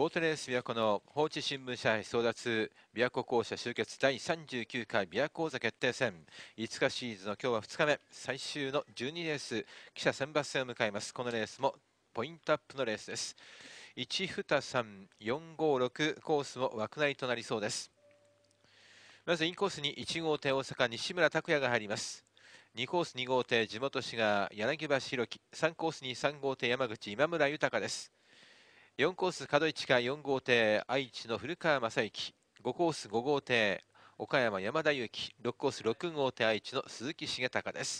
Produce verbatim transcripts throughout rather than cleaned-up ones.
ートレース琵琶湖の放置新聞社争奪琵琶湖校舎集結だいさんじゅうきゅうかい琵琶湖王座決定戦いつかシリーズの今日はふつかめ最終のじゅうにレース記者選抜戦を迎えます。このレースもポイントアップのレースです。いち、に、さん、よん、ご、ろくコースも枠内となりそうです。まずインコースにいち号艇大阪西村拓也が入ります。にコースに号艇地元滋賀柳橋弘樹、さんコースにさん号艇山口今村豊です。よんコース角市かよん号艇愛知の古川正幸、ごコースご号艇岡山山田裕貴、ろくコースろく号艇愛知の鈴木重隆です。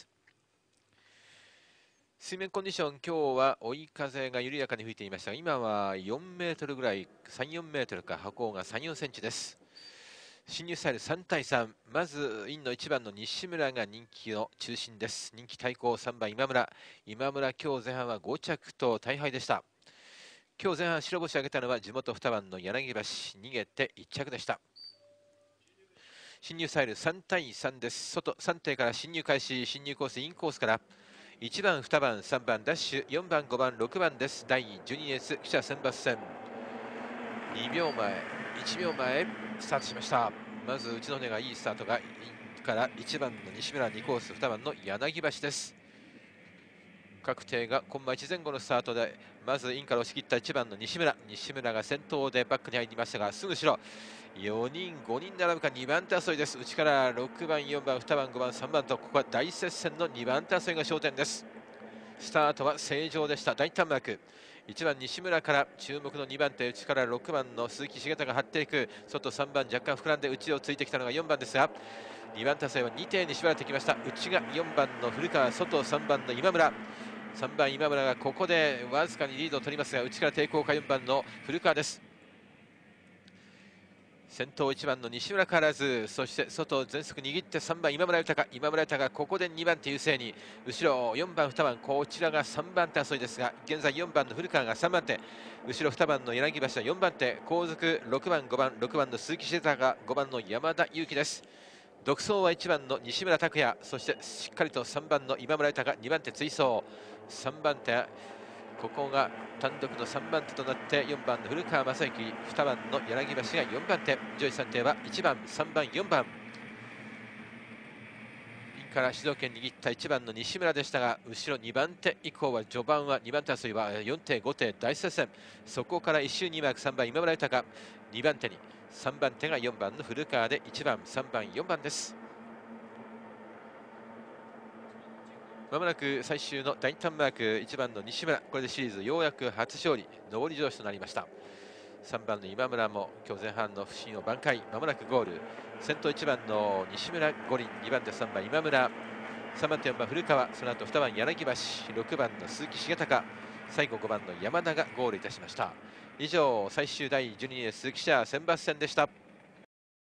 水面コンディション、今日は追い風が緩やかに吹いていましたが、今はよんメートルぐらい、さん、よんメートルか、波高がさん、よんセンチです。進入スタイルさん対さん、まずインのいちばんの西村が人気の中心です。人気対抗さんばん今村、今村今日前半はご着と大敗でした。今日前半白星を挙げたのは地元にばんの柳橋、逃げていっ着でした。進入スタイルさん対さんです。外さん艇から進入開始、進入コースインコースからいちばん、にばん、さんばんダッシュ、よんばん、ごばん、ろくばんです。だいじゅうにレース記者選抜戦にびょうまえ、いちびょうまえスタートしました。まず内の船がいいスタートがインからいちばんの西村、にコースにばんの柳橋です。各艇がコンマいち前後のスタートでまずインから押し切ったいちばんの西村、西村が先頭でバックに入りましたが、すぐ後ろよにんごにん並ぶかにばん手争いです。内からろくばん、よんばん、にばん、ごばん、さんばんとここは大接戦のにばん手争いが焦点です。スタートは正常でした。大胆マークいちばん西村から注目のにばん手、内からろくばんの鈴木重隆が張っていく。外さんばん若干膨らんで内をついてきたのがよんばんですが、にばん手争いはに艇に縛られてきました。内がよんばんの古川、外さんばんの今村、さんばん今村がここでわずかにリードを取りますが、内から抵抗かよんばんの古川です。先頭いちばんの西村変わらず、そして外全速握ってさんばん今村豊、今村豊がここでにばん手優勢に、後ろよんばんにばん、こちらがさんばん手争いですが、現在よんばんの古川がさんばん手、後ろにばんの柳橋はよんばん手、後続ろくばん、ごばん、ろくばんの鈴木重隆、ごばんの山田裕貴です。独走はいちばんの西村拓也、そしてしっかりとさんばんの今村豊、にばん手追走、さんばん手、ここが単独のさんばん手となってよんばんの古川正幸、にばんの柳橋がよんばん手、上位さん艇はいちばん、さんばん、よんばん。インから主導権握ったいちばんの西村でしたが、後ろにばん手以降は序盤はにばん手争いはよん艇、ご艇大接戦、そこから一周にマークさんばん今村豊、にばん手にさんばん手がよんばんの古川でいちばん、さんばん、よんばんです。まもなく最終の大胆マークいちばんの西村、これでシリーズようやく初勝利、上り調子となりました。さんばんの今村も今日前半の不振を挽回、まもなくゴール。先頭いちばんの西村五輪、にばん手さんばん今村、さんばん手よんばん古川、その後にばん柳橋、ろくばんの鈴木重隆、最後ごばんの山田がゴールいたしました。以上最終だいじゅうにレース記者選抜戦でした。